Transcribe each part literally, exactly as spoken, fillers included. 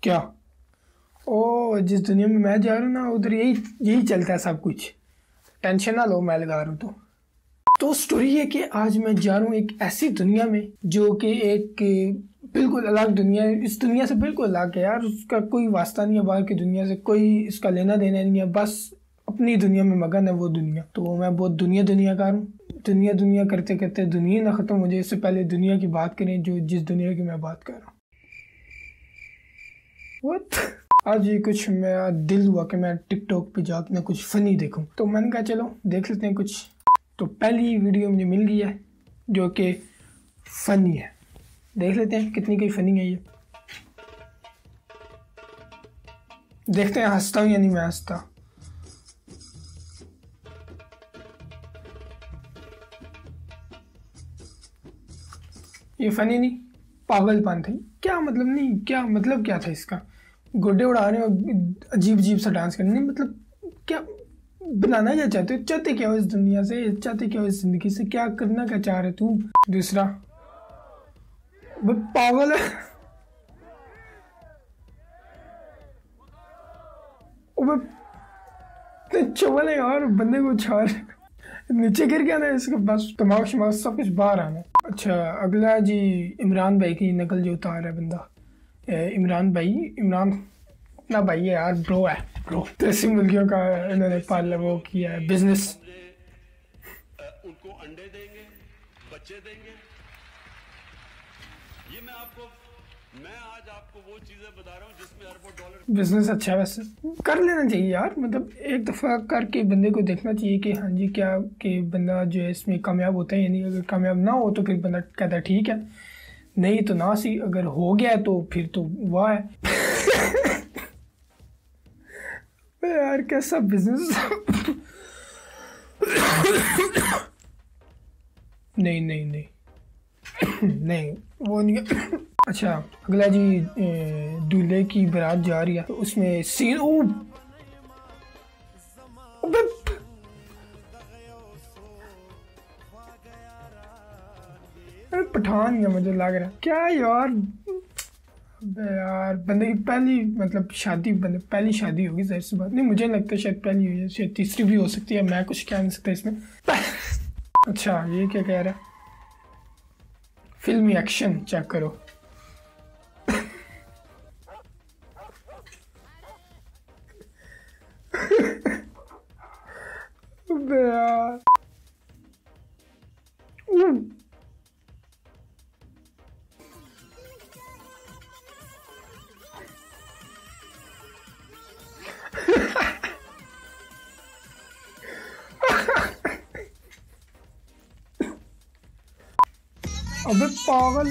क्या? ओ, जिस दुनिया में मैं जा रहा हूँ ना उधर यही यही चलता है सब कुछ। टेंशन ना लो, मैं लगा रहा हूँ। तो तो स्टोरी है कि आज मैं जा रहा हूँ एक ऐसी दुनिया में जो कि एक बिल्कुल अलग दुनिया है। इस दुनिया से बिल्कुल अलग है यार। उसका कोई वास्ता नहीं है बाहर की दुनिया से, कोई इसका लेना देना नहीं है। बस अपनी दुनिया में मगन है वो दुनिया। तो मैं बहुत दुनिया दुनिया का हूँ। दुनिया दुनिया करते करते दुनिया ना खत्म हो जाए, इससे पहले दुनिया की बात करें जो जिस दुनिया की मैं बात कर रहा हूँ। What? आज ये कुछ मेरा दिल हुआ कि मैं टिकटॉक पे जाकर ना कुछ फनी देखूं, तो मैंने कहा चलो देख लेते हैं कुछ। तो पहली वीडियो मुझे मिल गई है जो कि फनी है। देख लेते हैं कितनी की फनी है ये। देखते हैं हंसता हूँ या नहीं मैं हंसता। ये फनी नहीं, पागलपन था। क्या मतलब नहीं, क्या मतलब क्या था इसका? गोडे उड़ाने और अजीब अजीब सा डांस करने, मतलब क्या बनाना क्या चाहते हो? चाहते क्या हो इस दुनिया से? चाहते क्या हो इस जिंदगी से? क्या करना क्या चाह रहे तू? दूसरा पागल है। चवल है यार, बंदे को छाड़ नीचे गिर गया ना, इसका बस दिमाग शमाग सब कुछ बाहर आना। अच्छा, अगला जी इमरान भाई की नकल जो उतार है बंदा। इमरान भाई, इमरान अपना भाई है यार, ब्रो है ब्रो। देसी मुर्गियों का इन्होंने पाल वो किया है बिजनेस। उनको अंडे देंगे, बच्चे देंगे। ये मैं आपको मैं आज आपको वो चीजें बता रहा हूँ जिसमें अरबों डॉलर बिजनेस अच्छा है, वैसे कर लेना चाहिए यार। मतलब एक दफ़ा करके बंदे को देखना चाहिए कि हाँ जी क्या कि बंदा जो है इसमें कामयाब होता है या नहीं। अगर कामयाब ना हो तो फिर बंदा कहता है ठीक है, नहीं तो ना सी। अगर हो गया तो फिर तो वाह है। यार कैसा बिजनेस। नहीं नहीं नहीं नहीं वो नहीं। अच्छा, अगला जी दूल्हे की बारात जा रही है तो उसमें सीन ओ पठान या मुझे लग रहा है क्या यार। यार बंदे की पहली मतलब शादी, बंदे पहली शादी होगी जाहिर सी बात। नहीं मुझे लगता है शायद पहली हुई है, शायद तीसरी भी हो सकती है, मैं कुछ कह नहीं सकता इसमें। अच्छा ये क्या कह रहा है? फिल्मी एक्शन चेक करो। यार अबे पागल,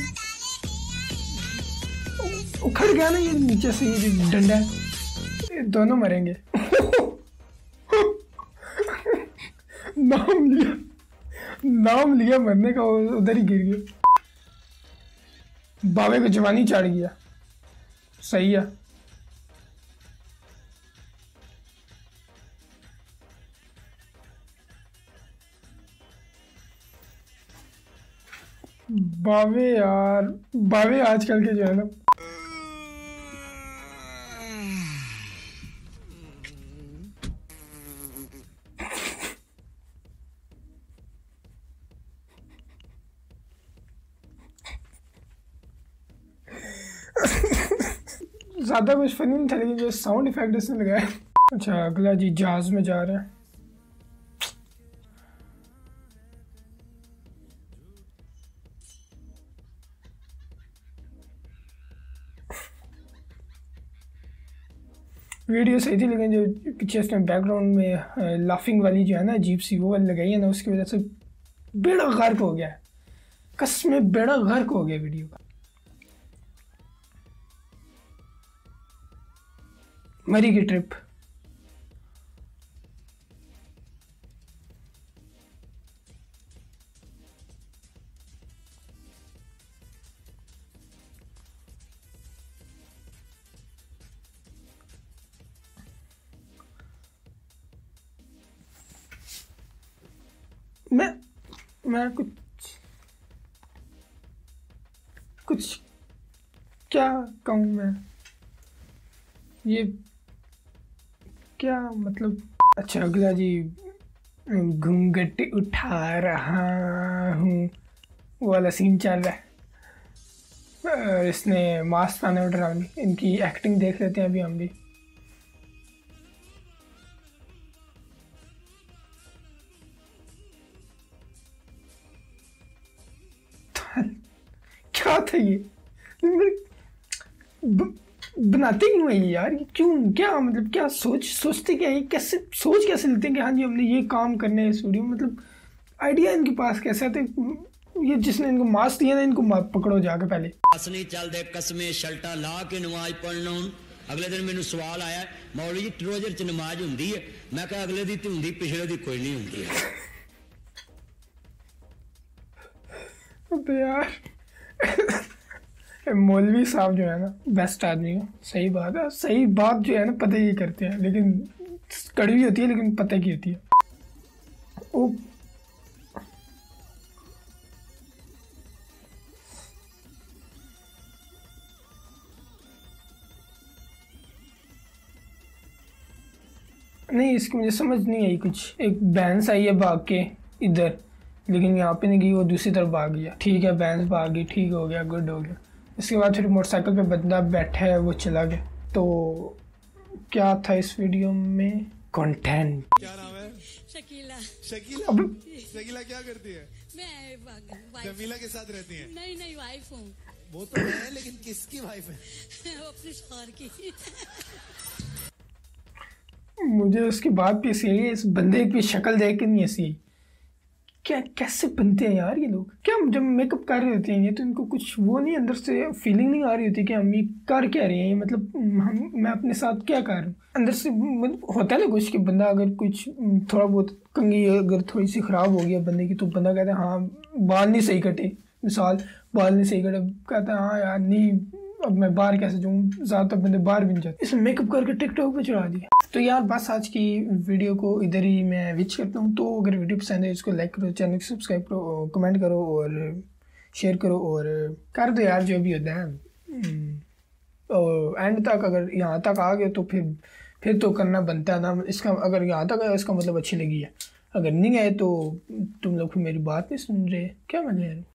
उखड़ गया ना ये नीचे से, ये डंडा है, ये दोनों मरेंगे। नाम लिया नाम लिया मरने का, उधर ही गिर गया। बाबे को जवानी चढ़ गया। सही है। बाबे यार, बाबे आजकल के जो है ना, ज्यादा कुछ फनी नहीं था लेकिन जो साउंड इफेक्ट इसने लगाया। अच्छा अगला जी जहाज में जा रहे हैं। वीडियो सही थी लेकिन जो पीछे इसने बैकग्राउंड में लाफिंग वाली जो है ना अजीब सी वो वाली लगाई है ना, उसकी वजह से बेड़ा गर्क हो गया है। कसम में बेड़ा गर्क हो गया वीडियो का। मरी की ट्रिप। मैं मैं कुछ कुछ क्या कहूँ मैं। ये क्या मतलब? अच्छा अगला जी, घूंघट उठा रहा हूँ वाला सीन चल रहा है। इसने मास्क पहना है डरावनी। इनकी एक्टिंग देख लेते हैं अभी हम भी। क्या था ये? ब, बनाते क्यों है ये यार? ये क्यों, क्या मतलब, क्या सोच सोचते क्या है? कैसे सोच कैसे लेते हैं कि हाँ जी हमने ये काम करना है इस वीडियो में? मतलब आइडिया इनके पास कैसे आते? ये जिसने इनको मास्क दिया ना, इनको पकड़ो जाके पहले। असली चल दे कसमे शल्टा ला के नमाज पढ़ना। अगले दिन मैंने सवाल आया, मौलवी जी रोजे च नमाज हुंदी है? मैं कहा अगले दी तो हुंदी, पिछले दी कोई नहीं हुंदी है। अबे यार मौलवी साहब जो है ना, बेस्ट आदमी है। सही बात है, सही बात जो है ना पता ही करते हैं, लेकिन कड़वी होती है लेकिन पता की होती है। ओ नहीं, इसकी मुझे समझ नहीं आई कुछ। एक भैंस आई है भाग के इधर, लेकिन यहाँ पे नहीं गई, वो दूसरी तरफ भाग गया। ठीक है भैंस भाग गई, ठीक हो गया, गुड हो गया। इसके बाद फिर मोटरसाइकिल पे बंदा बैठा है, वो चला गया। तो क्या था इस वीडियो में कंटेंट? क्या नाम है? शकीला। शकीला? अब शकीला क्या करती है? मैं वाइफ। जमीला के साथ रहती है? नहीं नहीं वाइफ हूँ। वो तो है, लेकिन किसकी वाइफ है? वो अपनी शौहर की। मुझे उसकी बात भी ऐसी है, इस बंदे की शक्ल देख के नहीं ऐसी। क्या कैसे बनते हैं यार ये लोग? क्या जब मेकअप कर रहे होते हैं ये, तो इनको कुछ वो नहीं, अंदर से फीलिंग नहीं आ रही होती कि हम ये कर क्या रहे हैं? ये मतलब हम मैं अपने साथ क्या कर रहा हूँ अंदर से? मतलब होता है ना कुछ कि बंदा अगर कुछ थोड़ा बहुत कंघी अगर थोड़ी सी ख़राब हो गया बंदे की, तो बंदा कहता है हाँ बाल नहीं सही कटे, मिसाल बाल नहीं सही कटे, कहता है हाँ यार नहीं अब मैं बाहर कैसे जाऊँ, ज़्यादातर बंदे बाहर भी नहीं जाते। इसमें मेकअप करके टिकटॉक पे चढ़ा दिया। तो यार बस आज की वीडियो को इधर ही मैं विच करता हूँ। तो अगर वीडियो पसंद है इसको लाइक करो, चैनल को सब्सक्राइब करो, कमेंट करो और शेयर करो और कर दो यार जो भी होता है। और एंड तक अगर यहाँ तक आ गए तो फिर फिर तो करना बनता है ना इसका। अगर यहाँ तक आया इसका मतलब अच्छी लगी है, अगर नहीं आए तो तुम लोग फिर मेरी बात नहीं सुन रहे। क्या मतलब है?